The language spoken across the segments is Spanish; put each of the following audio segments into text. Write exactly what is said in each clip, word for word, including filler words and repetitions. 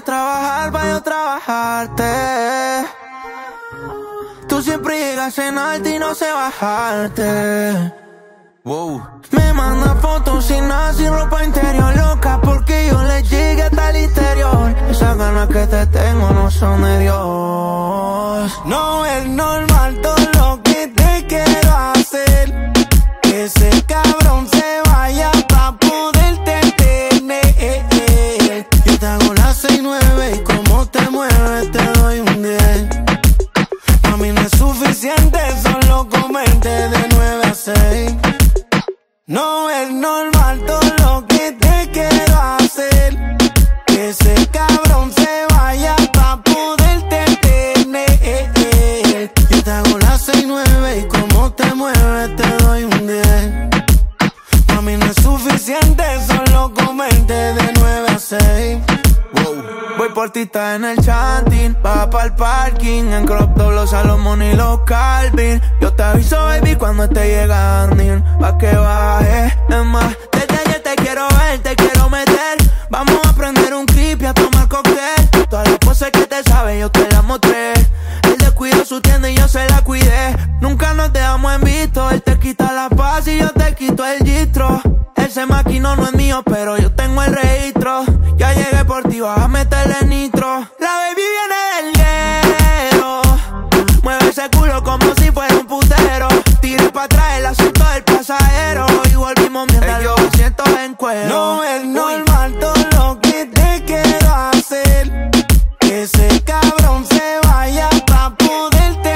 a trabajar para yo trabajarte. Tú siempre llegas en alto y no sé bajarte. Wow. Me manda fotos sin nada, sin ropa interior, loca porque yo le llegue hasta el interior. Esas ganas que te tengo no son de Dios. No es normal todo lo que te quiero hacer. Que ese cabrón se vaya pa' poderte tener. Yo te hago las seis nueve y como te mueves te doy un diez. A mí no es suficiente solo comerte de nueve a seis. No es normal todo lo que te quiero hacer. Que ese cabrón se vaya pa' poderte tener. Yo te hago las seis nueve y como te mueves te doy un diez. A mí no es suficiente solo comerte de nueve a seis. Wow. Voy por ti, está en el chanting, baja pa'l parking, en crop top los Salomón y los Calvin. Yo te aviso, baby, cuando esté llegando, pa' que baje. Es más, desde ayer te quiero ver, te quiero meter. Vamos a prender un clip y a tomar cóctel. Todas las poses que te sabes yo te las mostré. Él descuidó su tienda y yo se la cuidé. Nunca nos dejamos en visto, él te quita la paz y yo te quito el gistro. Ese maquino no es mío, pero yo tengo el registro. Ya llegué por ti, vas a meterle nitro. La baby viene del hielo, mueve ese culo como si fuera un putero. Tiré pa' atrás el asiento del pasajero y volvimos mientras los asientos en cuero. No es normal todo lo que te quiero hacer. Que ese cabrón se vaya pa' poderte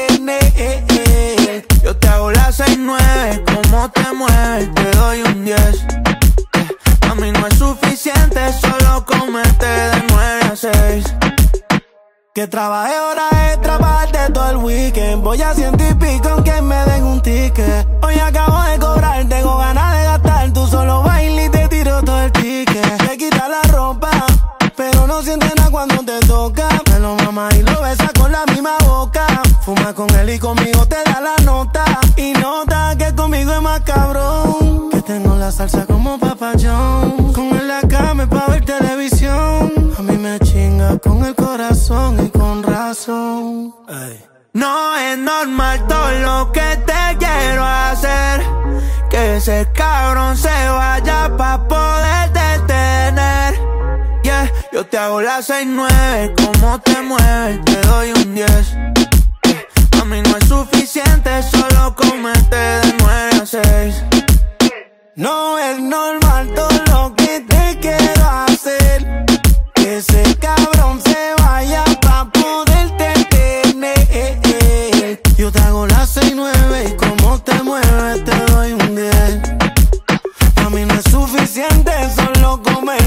tener. Yo te hago las seis nueve, como te mueves te doy un diez. A mí no es suficiente solo comerte de nueve a seis. Que trabaje horas extra para darte todo el weekend. Voy a ciento y pico aunque me den un ticket. Hoy acabo de cobrar, tengo ganas de gastar. Tú solo bailas y te tiro todo el ticket. Te quita la ropa, pero no sientes nada cuando te toca. Me lo mama y lo besa con la misma boca. Fuma con él y conmigo te da la nota. Y nota que conmigo es más cabrón. Que tengo la salsa como Papa John. Con él la cama pa' ver televisión. A mí me chinga con el corazón y con razón. Ay. No es normal todo lo que te quiero hacer. Que ese cabrón se vaya pa' poder detener. Yeah, yo te hago las seis nueve, como te mueves te doy un diez. A mí no es suficiente solo comerte de nueve a seis. No es normal todo lo que te quiero hacer. Que ese cabrón se vaya pa' poderte tener. Yo te hago las seis nueve y como te mueves te doy un diez. A mí no es suficiente solo comer